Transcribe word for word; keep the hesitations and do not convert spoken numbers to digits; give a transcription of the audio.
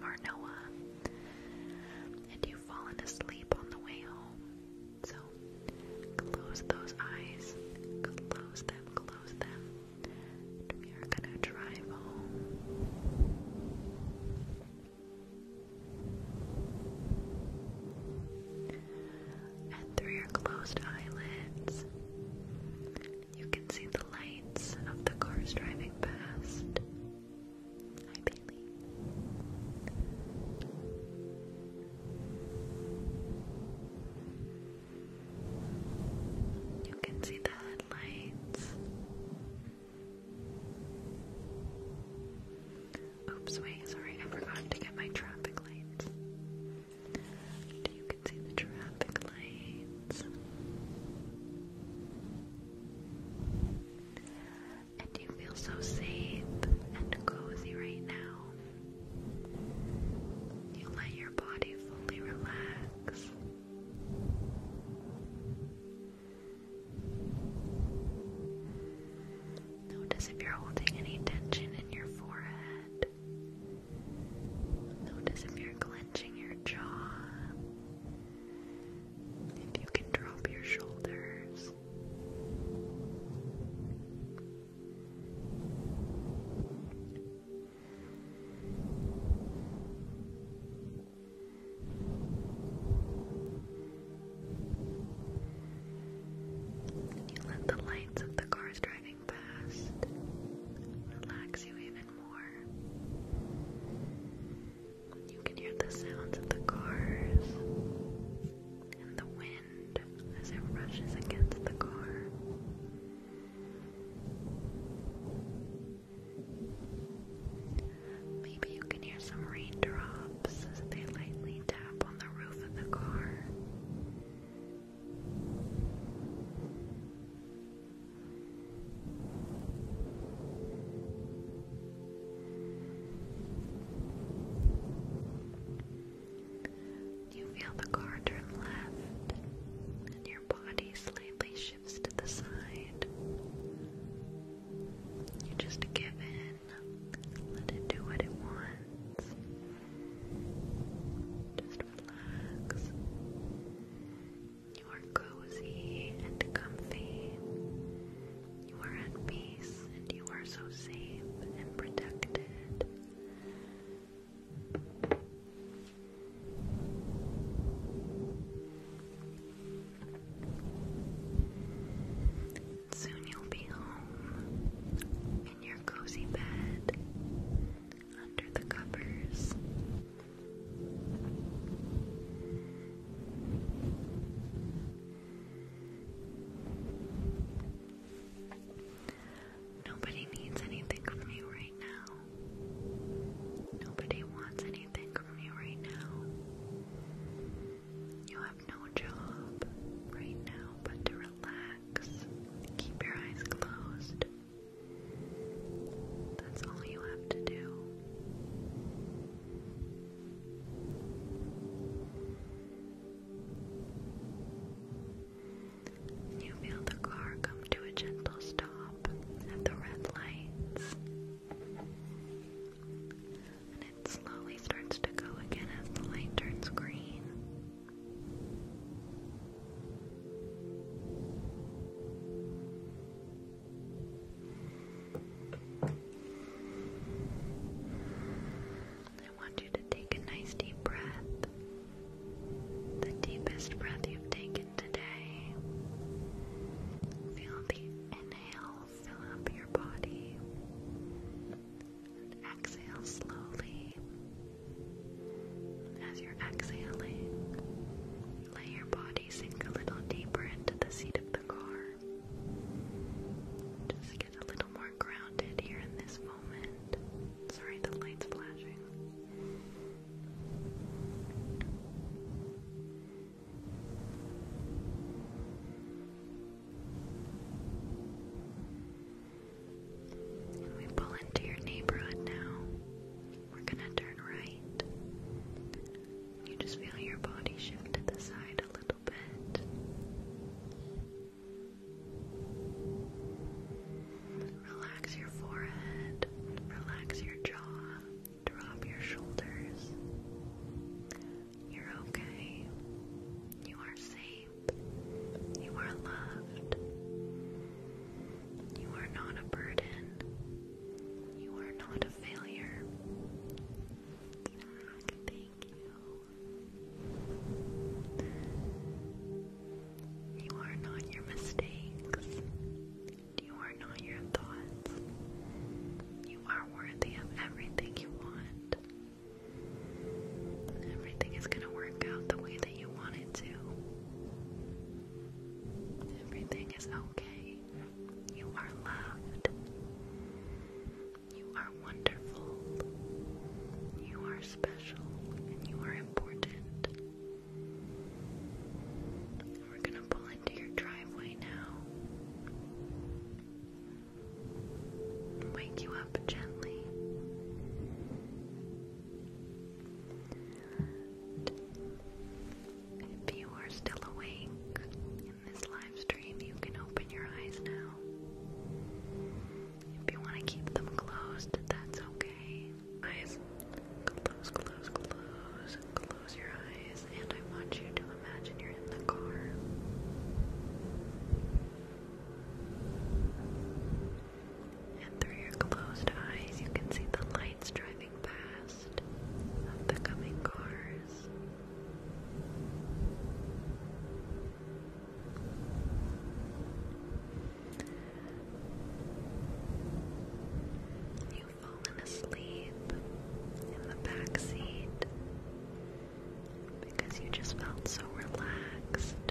or Noah, and you've fallen asleep on the way home. So close those eyes, close them, close them. We are gonna drive home. And through your closed eyelids, you can see the lights of the cars driving past. Hi, Bailey. You can see the headlights. Oops, wait, sorry, I forgot to get my traffic lights. You can see the traffic lights. And you feel so safe and cozy right now. You let your body fully relax. Notice if you're holding any tension in your forehead. Notice if you're clenching your jaw. If you can drop your shoulders. You let the lights of the cars driving past relax you even more. You can hear the sounds of the cars and the wind as it rushes against the car. Maybe you can hear some raindrops as they lightly tap on the roof of the car. You feel the car turn left, and your body slightly shifts to the side. You just give in, let it do what it wants. Just relax. You are cozy and comfy. You are at peace, and you are so safe and protected. Soon you'll be home, in your cozy bed, under the covers. Nobody needs anything from you right now. Nobody wants anything from you right now. You have no job right now but to relax. Keep your eyes closed. That's all you have to do. You feel the car come to a gentle stop at the red lights. And it slowly starts to go again as the light turns green. I want you to take a nice deep breath. The deepest breath you've taken today. Feel the inhale fill up your body. And exhale slowly. As you're exhaling, let your body sink a little deeper into the seat of the car. Just get a little more grounded here in this moment. Sorry, the light's flashing. And we pull into your neighborhood now. We're gonna turn right. You just feel your body shift to the side a little bit. Relax your forehead, relax your jaw, drop your shoulders. you just felt so relaxed.